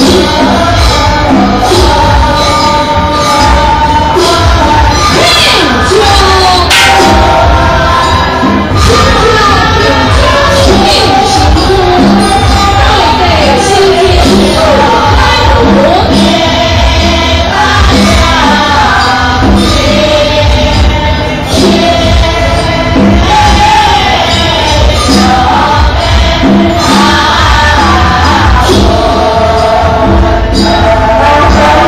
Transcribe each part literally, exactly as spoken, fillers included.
啊！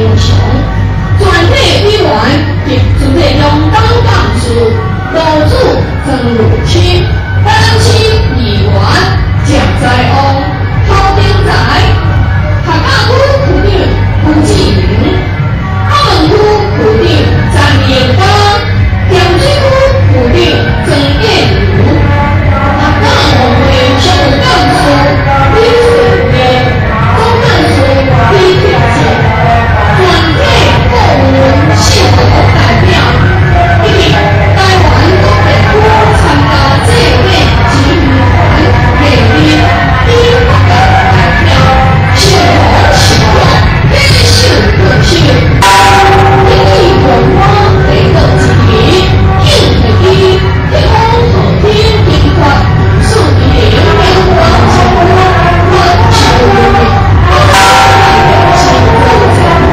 英雄，全体委员及主席勇敢干事，楼主曾如清，担起议员蒋在翁，郝丁才，客家区区长胡志明，澳门区区长张延刚，咸水区区长曾建如，客家农会常务干事李水莲，总干事李铁健，全体顾问信徒代表，以及台湾各地区参加这个集会团莅临以客家代表，信徒信徒领袖领袖，因以文化地道之义，应会以天空和天平发，树林阳光照顾，我求你，我求你，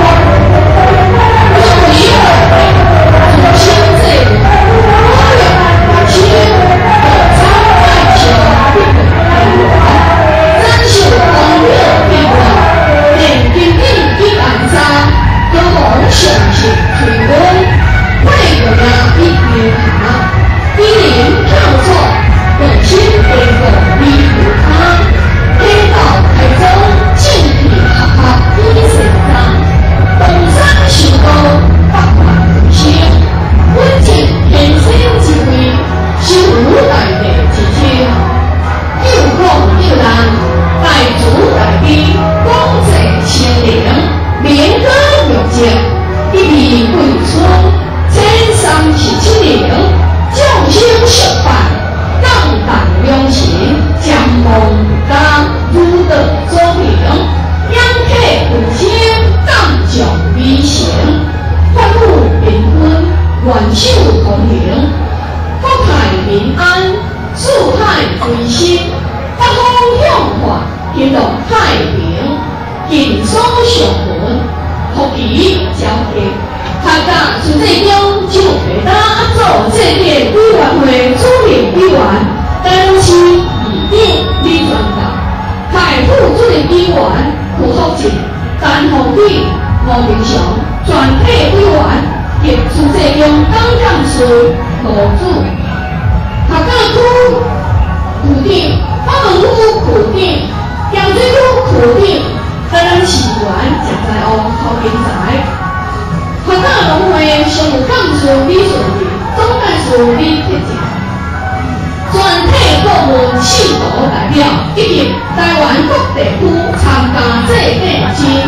我以后主心这我有亲，我参爱情不可平凡，真是光热平凡，连经历一暗杀，都望相信推广，会有呀一年卡，一年跳错，用心变个离不开，黑道台中正义合合一成长，东山修高百万回声，稳健天生智慧，修大地之天，又讲又难，大主大悲，光泽清灵，民歌有节，一笔桂春，千山是清灵，众星十拜，荡荡良情，江梦当如德庄明，央客回天，当将微行，万物平均，万寿同龄，国泰民安，四海归心，北方向化，金龙太平，金锁上门，福气交接。客家主席中就陪他做这个委员会主任委员，担起议长李传达，台副主任委员胡福进、陈宏宇、吴明祥，全体委员及主席中当干事罗主，客家区区长、澳门区区长、咸水区区长，担任市员蒋在翁、郝金才。客家农会常务干事李顺利，总干事李铁健，全体顾问信徒代表以及台湾各地区参加这个集